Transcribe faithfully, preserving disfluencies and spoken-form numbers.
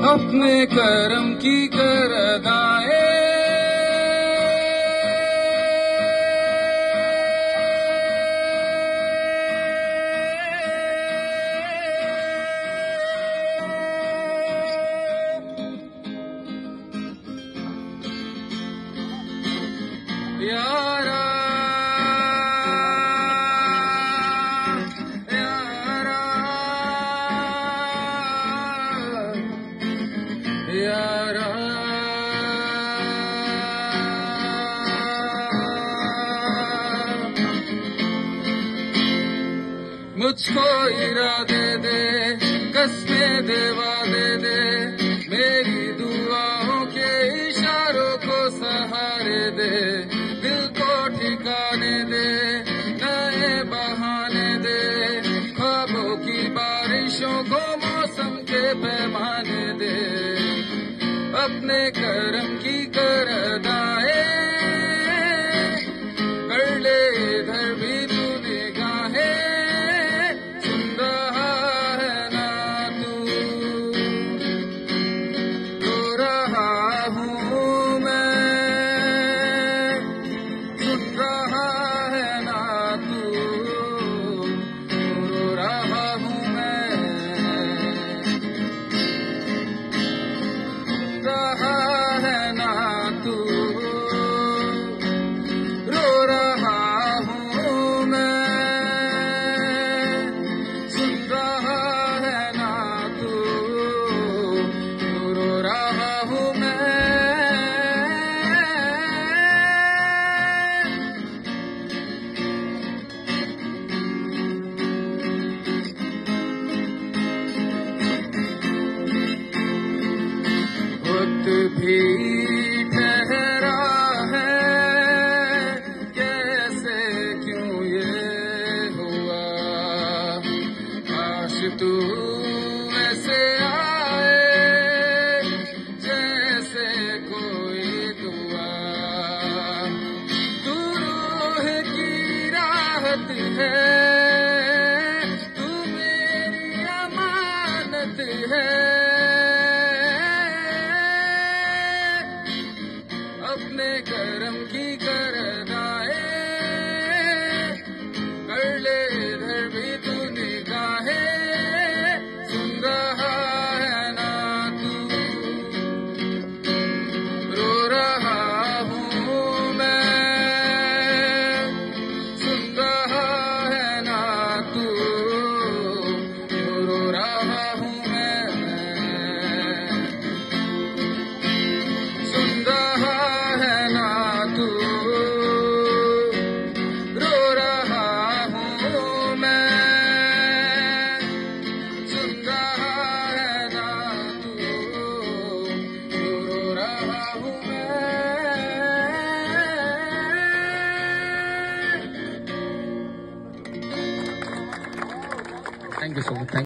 अपने करम की कर अदाएं यारा यारा यारा मुझको इरादे दे कसमें दे वादे दे मेरी दुआओं के इशारों को सहारे दे दिल को ठिकाने दे नए बहाने दे ख्वाबों की बारिशों को मौसम के पैमाने दे अपने करम की कर अदाएं कर ले इधर भी तू निगाहें सुन रहा है ना तू रो रहा हूँ मैं सुन रहा है ना तू रो रहा हूँ मैं रहा है ना तू रो रहा हूँ मैं सुन रहा है ना तू रो रहा हूँ मैं वक्त भी ठहरा है कैसे क्यों ये हुआ काश तू ऐसे आए जैसे कोई दुआ तू रूह की राहत है तू मेरी अमानत है अपने करम की कर अदाएं कर ले इधर भी तू निगाहें सुन रहा है ना तू रो रहा हूँ मैं सुन रहा है ना तू रो रहा हूँ मैं सुन रहा है ना तू रो रहा हूँ मैं सुन रहा है ना तू रो रहा हूँ मैं थैंक यू सो मच।